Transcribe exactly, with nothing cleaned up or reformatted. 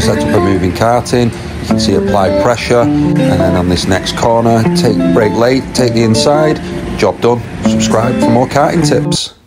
set up a moving karting. You can see apply pressure, and then on this next corner, take brake late, take the inside. Job done. Subscribe for more karting tips.